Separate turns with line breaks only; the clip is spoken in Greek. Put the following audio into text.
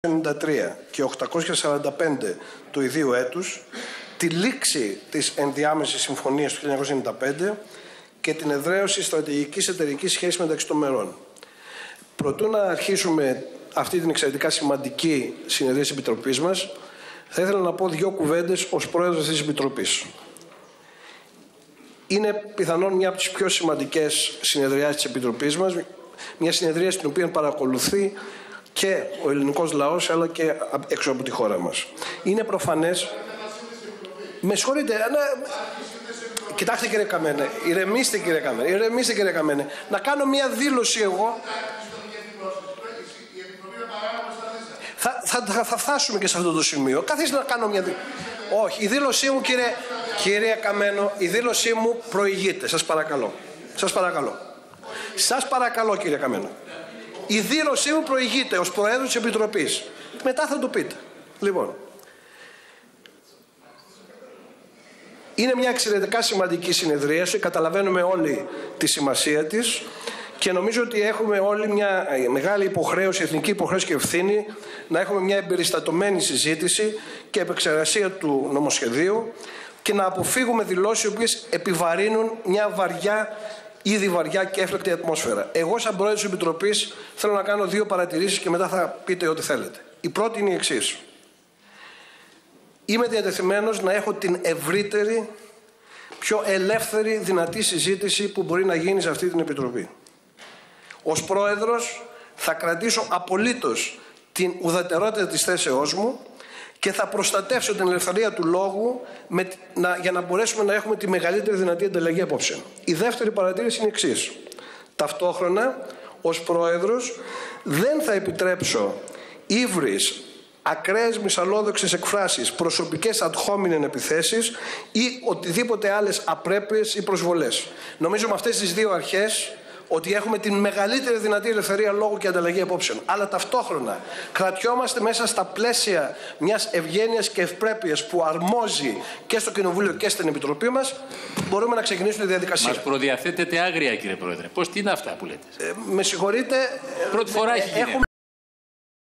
1993 και 845 του ιδίου έτους, τη λήξη της ενδιάμεσης συμφωνίας του 1995 και την εδραίωση στρατηγικής εταιρικής σχέσης μεταξύ των μερών. Προτού να αρχίσουμε αυτή την εξαιρετικά σημαντική συνεδρία της Επιτροπής μας, θα ήθελα να πω δύο κουβέντες ως πρόεδρος αυτής της Επιτροπής. Είναι πιθανόν μια από τις πιο σημαντικές συνεδριάσεις της Επιτροπής μας, μια συνεδρία στην οποία παρακολουθεί και ο ελληνικός λαός, αλλά και έξω από τη χώρα μας. Είναι προφανές... Με συγχωρείτε, κοιτάξτε κύριε Καμένε, ηρεμήστε κύριε Καμένε, να κάνω μια δήλωση εγώ. Θα φτάσουμε και σε αυτό το σημείο. Καθίστε να κάνω μια δήλωση. Όχι, η δήλωσή μου κύριε Καμένο, η δήλωσή μου προηγείται. Σας παρακαλώ. Σας παρακαλώ κύριε Καμένο. Η δήλωσή μου προηγείται ως Προέδρου της Επιτροπής. Μετά θα το πείτε. Λοιπόν, είναι μια εξαιρετικά σημαντική συνεδρίαση, καταλαβαίνουμε όλοι τη σημασία της και νομίζω ότι έχουμε όλοι μια μεγάλη υποχρέωση, εθνική υποχρέωση και ευθύνη να έχουμε μια εμπεριστατωμένη συζήτηση και επεξεργασία του νομοσχεδίου και να αποφύγουμε δηλώσεις οι οποίες επιβαρύνουν μια ήδη βαριά και έφλεκτη ατμόσφαιρα. Εγώ, σαν Πρόεδρος της Επιτροπής, θέλω να κάνω δύο παρατηρήσεις και μετά θα πείτε ό,τι θέλετε. Η πρώτη είναι η εξής. Είμαι διατεθειμένος να έχω την ευρύτερη, πιο ελεύθερη, δυνατή συζήτηση που μπορεί να γίνει σε αυτή την Επιτροπή. Ως Πρόεδρος θα κρατήσω απολύτως την ουδετερότητα της θέσεώς μου και θα προστατεύσω την ελευθερία του λόγου για να μπορέσουμε να έχουμε τη μεγαλύτερη δυνατή ανταλλαγή απόψεων. Η δεύτερη παρατήρηση είναι η εξής. Ταυτόχρονα, ως Πρόεδρος, δεν θα επιτρέψω ύβρις, ακραίες μυσαλλόδοξες εκφράσεις, προσωπικές ad hominem επιθέσεις ή οτιδήποτε άλλες απρέπειες ή προσβολές. Νομίζω με αυτές τις δύο αρχές ότι έχουμε την μεγαλύτερη δυνατή ελευθερία λόγου και ανταλλαγή απόψεων. Αλλά ταυτόχρονα κρατιόμαστε μέσα στα πλαίσια μιας ευγένειας και ευπρέπειας που αρμόζει και στο Κοινοβούλιο και στην Επιτροπή μας. Μπορούμε να ξεκινήσουμε τη διαδικασία. Μας
προδιαθέτετε άγρια, κύριε Πρόεδρε. Τι είναι αυτά που λέτε.
Με συγχωρείτε.
Πρώτη φορά έχει γίνει.